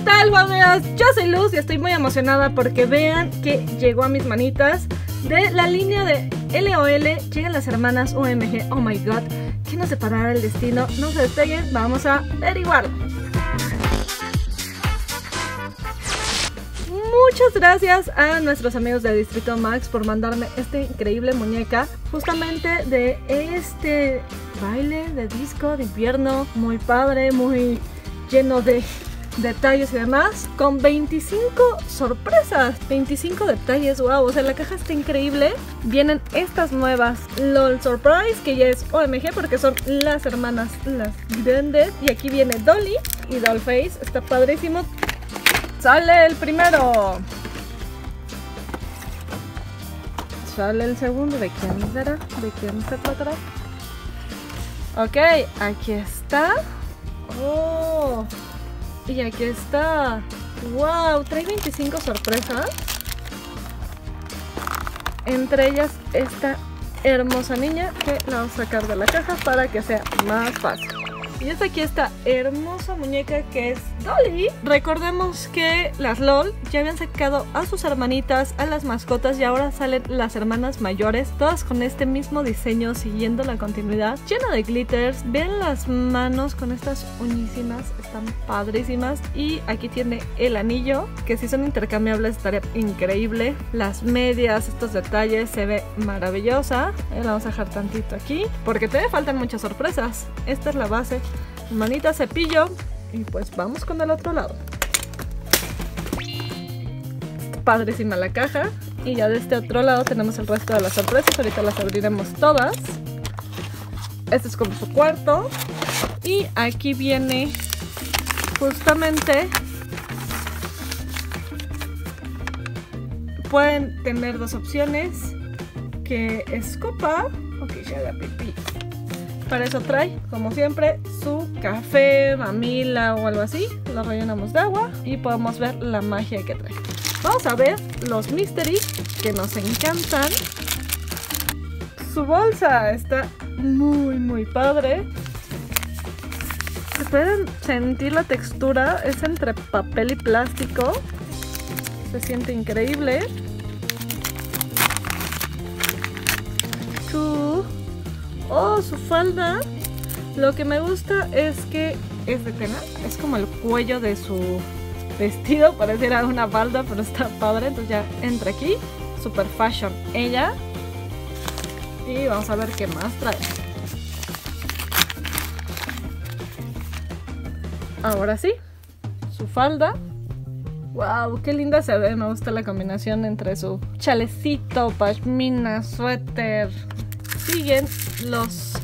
tal, familias? Yo soy Luz y estoy muy emocionada porque vean que llegó a mis manitas de la línea de LOL. Llegan las hermanas OMG. Oh my god, ¿qué nos separará el destino? No se despeguen, vamos a averiguarlo. Muchas gracias a nuestros amigos de Distrito Max por mandarme esta increíble muñeca justamente de este baile de disco de invierno, muy padre, muy lleno de detalles y demás, con 25 sorpresas, 25 detalles, wow, o sea, la caja está increíble. Vienen estas nuevas LOL Surprise, que ya es OMG porque son las hermanas, las grandes, y aquí viene Dolly y Dollface, está padrísimo. Sale el primero. Sale el segundo. ¿De quién será? ¿De quién se tratará? Ok, aquí está. Oh, y aquí está. Wow, trae 25 sorpresas. Entre ellas esta hermosa niña, que la vamos a sacar de la caja para que sea más fácil. Y hasta aquí esta hermosa muñeca que es Dolly. Recordemos que las LOL ya habían sacado a sus hermanitas, a las mascotas, y ahora salen las hermanas mayores, todas con este mismo diseño, siguiendo la continuidad, llena de glitters. Vean las manos con estas uñísimas, están padrísimas. Y aquí tiene el anillo, que si son intercambiables estaría increíble. Las medias, estos detalles, se ve maravillosa. La vamos a dejar tantito aquí porque todavía faltan muchas sorpresas. Esta es la base, manita, cepillo, y pues vamos con el otro lado. Padrísima la caja. Y ya de este otro lado tenemos el resto de las sorpresas. Ahorita las abriremos todas. Este es como su cuarto. Y aquí viene justamente, pueden tener dos opciones, que es copa. Ok, ya da pipí. Para eso trae, como siempre, su café, mamila o algo así. Lo rellenamos de agua y podemos ver la magia que trae. Vamos a ver los mystery que nos encantan. Su bolsa está muy padre. Pueden sentir la textura, es entre papel y plástico. Se siente increíble. Oh, su falda. Lo que me gusta es que es de tela. Es como el cuello de su vestido. Pareciera una falda, pero está padre. Entonces ya entra aquí. Super fashion ella. Y vamos a ver qué más trae. Ahora sí, su falda. Wow, qué linda se ve. Me gusta la combinación entre su chalecito, pashmina, suéter. Siguen los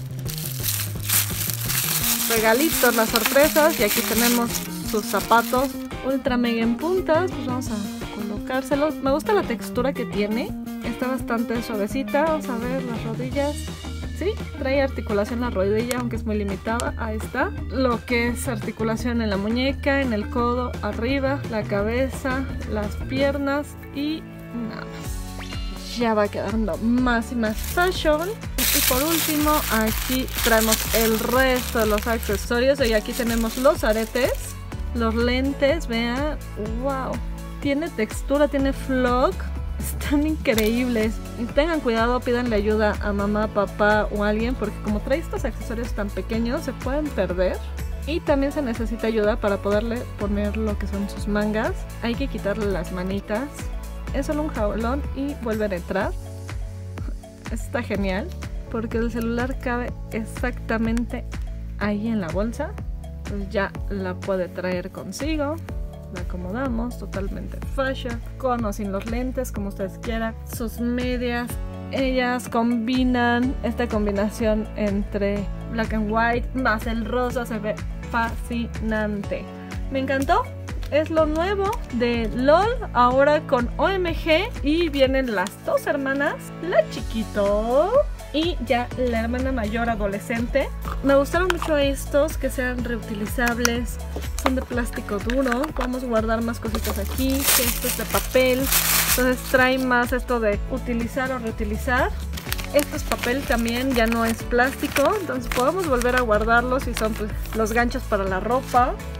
regalitos, las sorpresas, y aquí tenemos sus zapatos ultra mega en puntas. Pues vamos a colocárselos. Me gusta la textura que tiene, está bastante suavecita. Vamos a ver las rodillas. Sí, trae articulación en la rodilla, aunque es muy limitada. Ahí está. Lo que es articulación en la muñeca, en el codo, arriba, la cabeza, las piernas y nada más. Ya va quedando más y más fashion. Y por último, aquí traemos el resto de los accesorios. Y aquí tenemos los aretes, los lentes, vean, wow, tiene textura, tiene flock, están increíbles. Y tengan cuidado, pídanle ayuda a mamá, papá o alguien, porque como trae estos accesorios tan pequeños se pueden perder. Y también se necesita ayuda para poderle poner lo que son sus mangas. Hay que quitarle las manitas. Es solo un jaulón y vuelven a entrar. Está genial porque el celular cabe exactamente ahí en la bolsa. Pues ya la puede traer consigo. La acomodamos totalmente fashion, con o sin los lentes, como ustedes quieran. Sus medias, ellas combinan esta combinación entre black and white más el rosa. Se ve fascinante. Me encantó. Es lo nuevo de LOL, ahora con OMG. Y vienen las dos hermanas, la chiquito y ya la hermana mayor adolescente. Me gustaron mucho estos, que sean reutilizables. Son de plástico duro. Podemos guardar más cositas aquí, que esto es de papel. Entonces trae más esto de utilizar o reutilizar. Esto es papel también, ya no es plástico. Entonces podemos volver a guardarlos y son pues los ganchos para la ropa.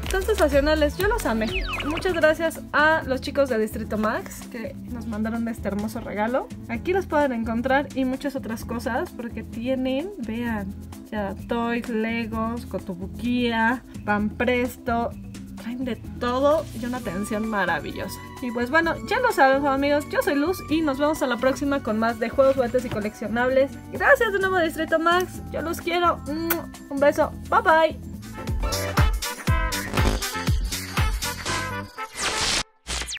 Tan sensacionales, yo los amé. Muchas gracias a los chicos de Distrito Max que nos mandaron este hermoso regalo. Aquí los pueden encontrar y muchas otras cosas porque tienen, vean, ya toys, legos, cotobuquía, pan presto. Traen de todo y una atención maravillosa. Y pues bueno, ya lo saben, amigos, yo soy Luz y nos vemos a la próxima con más de juegos, juguetes y coleccionables. Gracias de nuevo a Distrito Max, yo los quiero. Un beso, bye bye.